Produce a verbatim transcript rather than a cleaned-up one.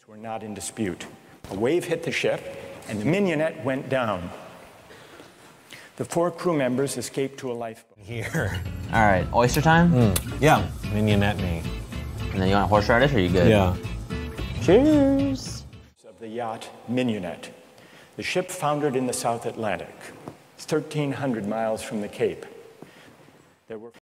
Were not in dispute. A wave hit the ship, and the Mignonette went down. The four crew members escaped to a lifeboat. Here. All right, oyster time? Mm. Yeah, Mignonette me. And then you want horseradish, or are you good? Yeah. Cheers. Of the yacht Mignonette. The ship foundered in the South Atlantic. It's thirteen hundred miles from the Cape. There were